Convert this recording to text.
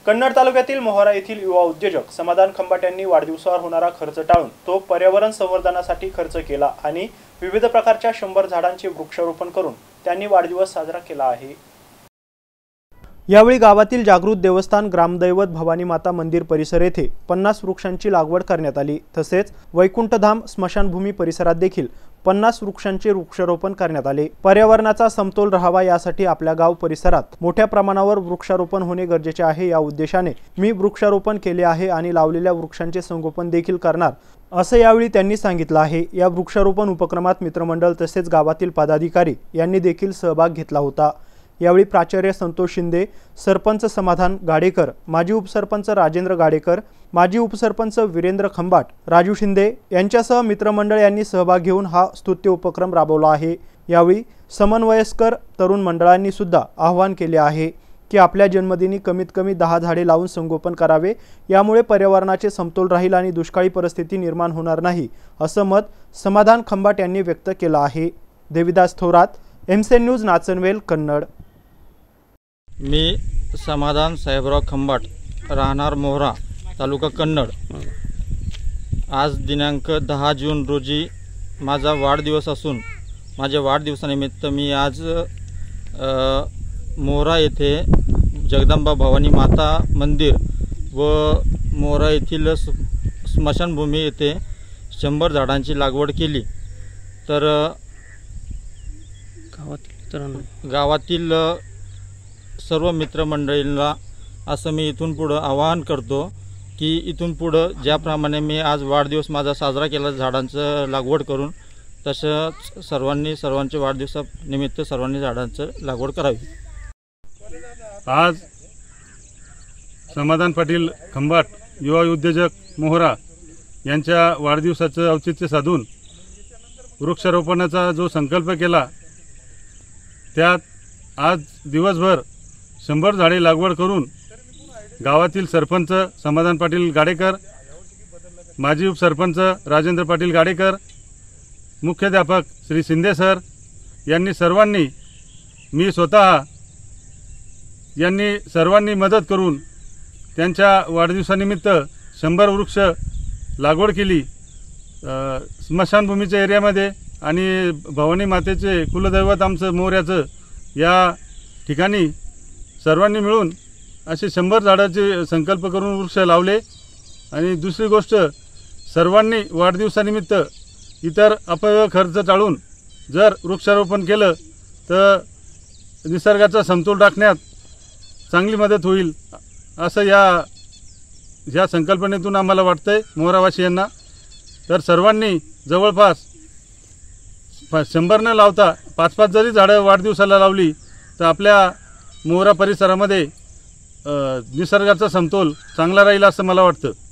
कन्नड तालुक्यातील मोहारा येथील युवा उद्योजक समाधान खंबाट यांनी वाढदिवसावर होणारा खर्च टाळून तो पर्यावरण संवर्धनासाठी खर्च केला आणि विविध प्रकारच्या 100 झाडांचे वृक्षारोपण करून त्यांनी वाढदिवस साजरा केला आहे। यावेळी गावातील जागृत देवस्थान ग्रामदैवत भवानी माता मंदिर परिसर येथे 50 वृक्षांची लागवड करण्यात आली। तसेच वैकुंठधाम स्मशानभूमी परिसरात देखील 50 वृक्षांचे वृक्षारोपण करण्यात आले। पर्यावरणाचा समतोल राहावा यासाठी आपल्या गाव परिसरात मोठ्या प्रमाणावर वृक्षारोपण होणे गरजेचे आहे। या उद्देशाने मी वृक्षारोपण केले आहे आणि लावलेल्या वृक्षांचे संगोपन देखील करणार असं यावेळी त्यांनी सांगितलं आहे। या वृक्षारोपण उपक्रमात मित्रमंडळ तसेच गावातील पदाधिकारी यांनी देखील सहभाग घेतला होता। यावेळी प्राचार्य संतोष शिंदे, सरपंच समाधान गाडेकर, माजी उपसरपंच राजेंद्र गाडेकर, माजी उपसरपंच वीरेंद्र खंबाट, राजू शिंदे यांच्यासह मित्रमंडळ यांनी सहभाग घेऊन हा स्तुत्य उपक्रम राबवला आहे। यावेळी समन्वयस्कर तरुण मंडळांनी सुद्धा आवाहन केले आहे की आपल्या जन्मदिनी कमीत कमी 10 झाडे लावून संगोपन करावे। यामुळे पर्यावरणाचे समतोल राहील आणि दुष्काळी परिस्थिती निर्माण होणार नाही असं मत समाधान खंबाट यांनी व्यक्त केलं आहे। देविदास थोरात, एमसेन न्यूज, नाचनवेल, कन्नड। मी समाधान साहेबराव खंबाट, राहणार मोहरा, तालुका कन्नड। आज दिनांक 10 जून रोजी माझा वाढदिवस असून माझ्या वाढदिवसानिमित्त मी आज मोहरा येथे जगदंबा भवानी माता मंदिर व मोहरा येथील स्मशानभूमी येथे 100 झाडांची लागवड केली। तर गावातील सर्व मित्रमंडळींना असं मी इथून पुढे आवाहन करतो की इथून पुढे ज्याप्रमाणे मी आज वाढदिवस माझा साजरा केला झाडांचं लागवड करून, तसंच सर्वांच्या वाढदिवसानिमित्त सर्वांनी झाडांचं लागवड करावी। आज समाधान पाटील खंबाट युवा उद्योजक मोहरा यांच्या वाढदिवसाचं औचित्य साधून वृक्षारोपणाचा जो संकल्प केला, त्यात आज दिवसभर 100 झाडे लागवड करून गावातील सरपंच समाधान पाटील गाडेकर, माजी उपसरपंच राजेंद्र पाटील गाडेकर, मुख्याध्यापक श्री शिंदे सर यांनी सर्वांनी, मी स्वतः यांनी सर्वांनी मदत करून त्यांच्या वाढदिवसानिमित्त 100 वृक्ष लागवड केली। स्मशानभूमीच्या एरियामध्ये आणि भवानी मातेचे कुलदैवत आमचं मोहऱ्याचं या ठिकाणी सर्वांनी मिळून असे 100 झाडाचे संकल्प करून वृक्ष लावले। आणि दुसरी गोष्ट, सर्वांनी वाढदिवसानिमित्त इतर अपव्यय खर्च टाळून जर वृक्षारोपण केलं तर निसर्गाचा समतोल राखण्यात चांगली मदत होईल असं या संकल्पनेतून आम्हाला वाटतंय मोहरावासियांना। तर सर्वांनी जवळपास 100 न लावता 5-5 जरी झाडं वाढदिवसाला लावली तर आपल्या मोहरा परिसरामध्ये निसर्गाचा समतोल चांगला राहील असं मला वाटतं।